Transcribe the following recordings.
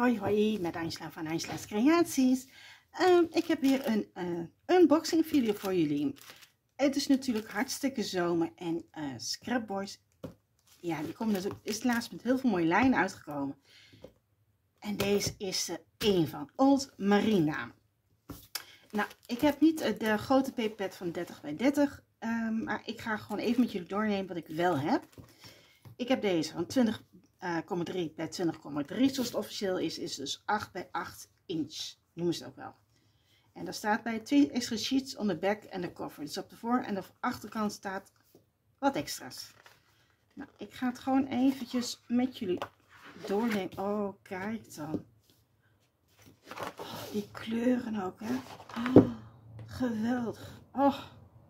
Hoi hoi, met Angela van Angela's Creaties. Ik heb weer een unboxing video voor jullie. Het is natuurlijk hartstikke zomer en Scrapboys, ja, die komen natuurlijk, is laatst met heel veel mooie lijnen uitgekomen. En deze is er één van, Old Marina. Nou, ik heb niet de grote paperpad van 30 bij 30, maar ik ga gewoon even met jullie doornemen wat ik wel heb. Ik heb deze van 20,3 bij 20,3, zoals het officieel is dus 8 bij 8 inch, noemen ze het ook wel. En daar staat bij 2 extra sheets on the back en de cover. Dus op de voor- en de achterkant staat wat extra's. Nou, ik ga het gewoon eventjes met jullie doornemen. Oh, kijk dan. Oh, die kleuren ook, hè. Oh, geweldig. Oh.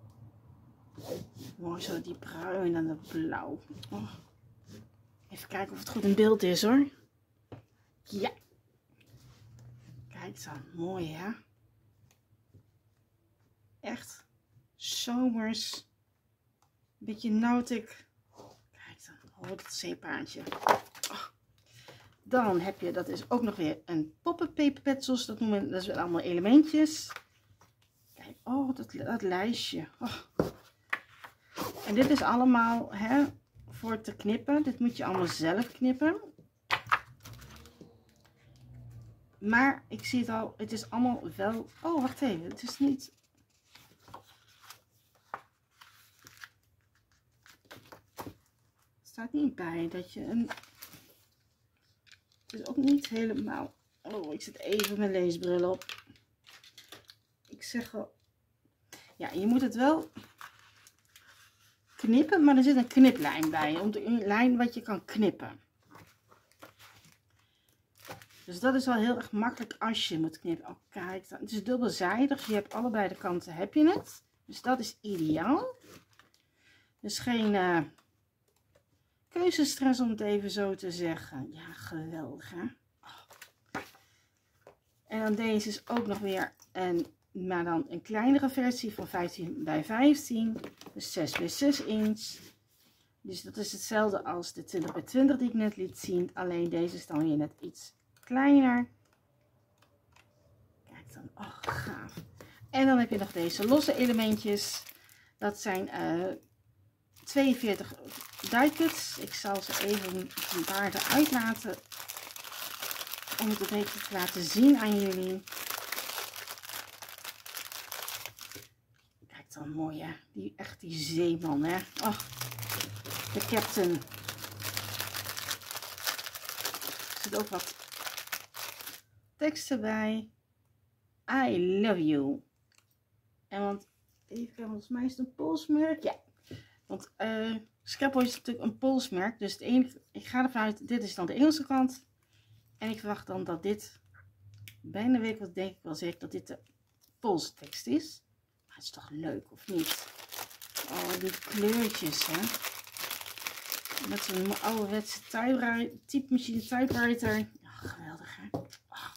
Mooi zo, die bruin en de blauw. Oh. Even kijken of het goed in beeld is, hoor. Ja. Kijk dan, mooi, hè. Echt zomers. Beetje nautic. Kijk dan, oh, dat zeepaardje. Oh. Dan heb je, dat is ook nog weer een pop-up paperpad, zoals dat noemen. Dat is wel allemaal elementjes. Kijk, oh, dat lijstje. Oh. En dit is allemaal, hè, voor te knippen. Dit moet je allemaal zelf knippen. Maar ik zie het al, het is allemaal wel... Oh, wacht even, het is niet... Er staat niet bij dat je een... Het is ook niet helemaal... Oh, ik zet even mijn leesbril op. Ik zeg wel... Ja, je moet het wel knippen, maar er zit een kniplijn bij. Om de lijn wat je kan knippen. Dus dat is wel heel erg makkelijk als je moet knippen. Oh, kijk, het is dubbelzijdig. Je hebt allebei de kanten, heb je het. Dus dat is ideaal. Dus geen keuzestress, om het even zo te zeggen. Ja, geweldig, hè. Oh. En dan deze is ook nog weer maar dan een kleinere versie van 15 bij 15. Dus 6 bij 6 inch. Dus dat is hetzelfde als de 20 bij 20 die ik net liet zien. Alleen deze is dan weer net iets kleiner. Kijk dan, oh gaaf. En dan heb je nog deze losse elementjes. Dat zijn 42 die cuts. Ik zal ze even een paar eruit laten. Om het een beetje te laten zien aan jullie. Kijk dan, mooi hè. Echt die zeeman hè. Oh, de captain. Er zit ook wat tekst erbij. I love you. En want, even volgens mij is het een polsmerk. Ja. Want Scrapboys is natuurlijk een polsmerk. Dus het enige, ik ga ervan uit, dit is dan de Engelse kant. En ik verwacht dan dat dit, bijna weet ik wat, denk ik wel zeker, dat dit de Poolse tekst is. Maar het is toch leuk, of niet? Oh, die kleurtjes, hè. Met zo'n ouderwetse typemachine typewriter. Oh, geweldig, hè. Oh.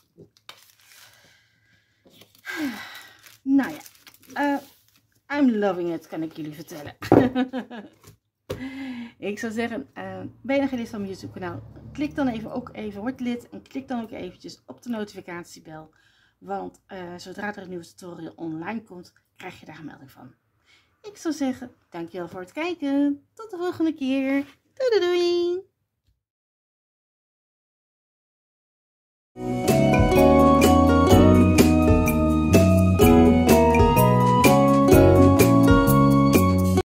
Nou ja, I'm loving it, kan ik jullie vertellen. Ik zou zeggen, ben je nog geen lid van mijn YouTube kanaal? Klik dan word lid en klik dan ook eventjes op de notificatiebel. Want zodra er een nieuwe tutorial online komt, krijg je daar een melding van. Ik zou zeggen, dankjewel voor het kijken. Tot de volgende keer. Doei doei!